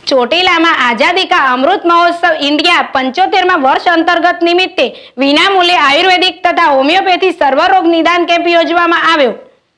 ચોટીલામાં આઝાદી કા અમૃત મહોત્સવ इंडिया 75માં વર્ષ અંતર્ગત નિમિત્તે વિનામૂલ્યે આયુર્વેદિક તથા હોમિયોપેથી સર્વરોગ નિદાન કેમ્પ યોજવામાં આવ્યો।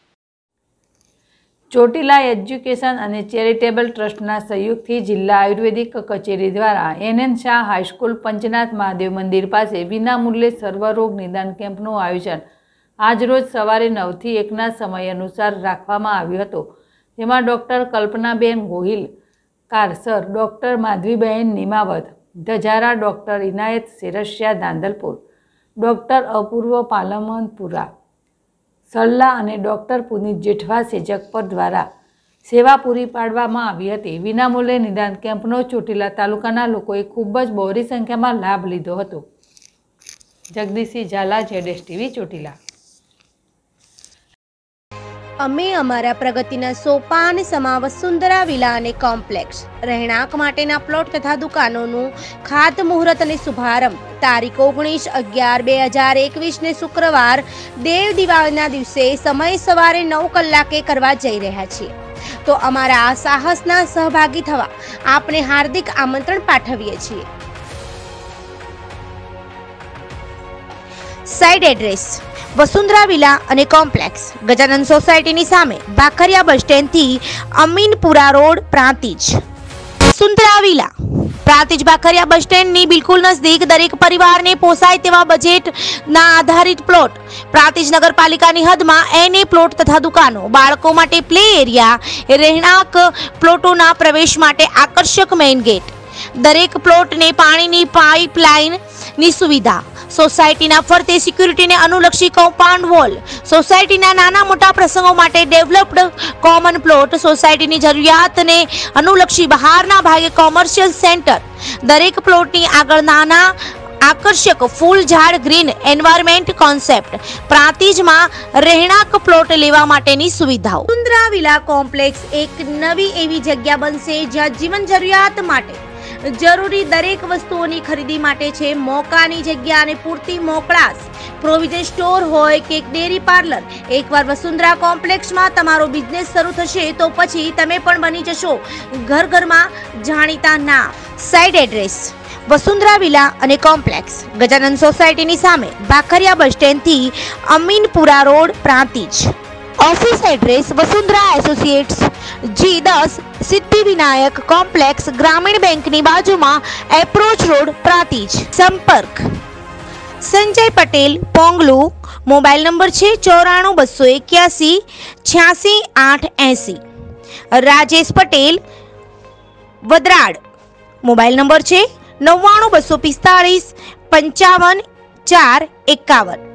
ચોટીલા એજ્યુકેશન અને ચેરિટેબલ ટ્રસ્ટના સહયોગથી જિલ્લા આયુર્વેદિક કચેરી દ્વારા NN શાહ હાઈસ્કૂલ પંચનાથ મહાદેવ મંદિર પાસે વિનામૂલ્યે સર્વરોગ નિદાન કેમ્પનું આયોજન આજરોજ સવારે 9 થી 1ના સમય અનુસાર રાખવામાં આવ્યો હતો। જેમાં doctor Kalpanaben Gohil Karsar, doctor Madhaviben Nimavat Dhajara, doctor Inayat Shersiya Dhandhalpur, doctor Apurva Palmanpura Salla અને ડૉક્ટર પુનિત જેઠવા સેજકપર દ્વારા સેવા પૂરી પાડવામાં આવી હતી। વિનામૂલ્યે નિદાન કેમ્પનો ચોટીલા તાલુકાના લોકોએ ખૂબ જ બહોળી સંખ્યામાં લાભ લીધો હતો। Jagdishsinh Jhala, ZS TV, Chotila. અમે અમારા પ્રગતિના સોપાન સમા વસુંધરા વિલા અને કોમ્પ્લેક્સ રહેણાંક માટેના પ્લોટ તથા દુકાનોનું ખાતમુહૂર્ત અને શુભારંભ તારીખ 19/11/2021 ને શુક્રવાર દેવ દિવાળીના દિવસે સમય સવારે 9 કલાકે કરવા જઈ રહ્યા છીએ। તો અમારા આ સાહસના સહભાગી થવા આપને હાર્દિક આમંત્રણ પાઠવીએ છીએ। સાઇટ એડ્રેસ વસુંધરા વિલા અને કોમ્પ્લેક્સ, ગજાનંદ સોસાયટીની સામે, ભાખરિયા બસ સ્ટેન્ડથી Aminpura road, Prantij. Vasundhara villa Prantij Bhakhariya bus સ્ટેન્ડની બિલકુલ નજદીક દરેક પરિવારને પોસાય તેવા બજેટના આધારિત પ્લોટ, પ્રાંતિજ નગરપાલિકાની હદમાં NA પ્લોટ તથા દુકાનો, બાળકો માટે પ્લે એરિયા, રહેણાંક પ્લોટોના પ્રવેશ માટે આકર્ષક મેઇન ગેટ, દરેક પ્લોટને પાણીની પાઇપલાઇનની સુવિધા, સોસાયટીના ફરતે સિક્યુરિટીને અનુલક્ષી કમ્પાઉન્ડ વોલ, સોસાયટીના નાના મોટા પ્રસંગો માટે ડેવલપ્ડ કોમન પ્લોટ, સોસાયટીની જરૂરિયાતને અનુલક્ષી બહારના ભાગે કોમર્શિયલ સેન્ટર, દરેક પ્લોટની આગળ નાના આકર્ષક ફૂલ ઝાડ ગ્રીન એન્વાયરમેન્ટ કોન્સેપ્ટ, પ્રાંતિજમાં રહેણાંક પ્લોટ લેવા માટેની સુવિધાઓ। વસુંધરા વિલા કોમ્પ્લેક્સ એક નવી એવી જગ્યા બનશે જ્યાં જીવન જરૂરિયાત માટે જરૂરી દરેક વસ્તુઓની ખરીદી માટે છે મોકાની જગ્યા અને પૂરતી મોકળાશ। પ્રોવિઝન સ્ટોર હોય કે ડેરી પાર્લર, એકવાર વસુંધરા કોમ્પ્લેક્સમાં તમારો બિઝનેસ શરૂ થશે તો પછી તમે પણ બની જશો ઘર ઘરમાં જાણીતા નામ। સાઇટ એડ્રેસ વસુંધરા વિલા અને કોમ્પ્લેક્સ, ગજાનંદ સોસાયટીની સામે, ભાખરિયા બસ સ્ટેન્ડથી Aminpura road, Prantij. Office address Vasundhara associates G10 Siddhivinayak complex, Gramin bank ની બાજુમાં, એપ્રોચ રોડ, પ્રાંતિજ। સંપર્ક સંજય પટેલ, પોંગલુ, મોબાઈલ નંબર છે 94 281 86 880। રાજેશ પટેલ, વદરાડ, મોબાઈલ નંબર છે 99 245 55 4 51।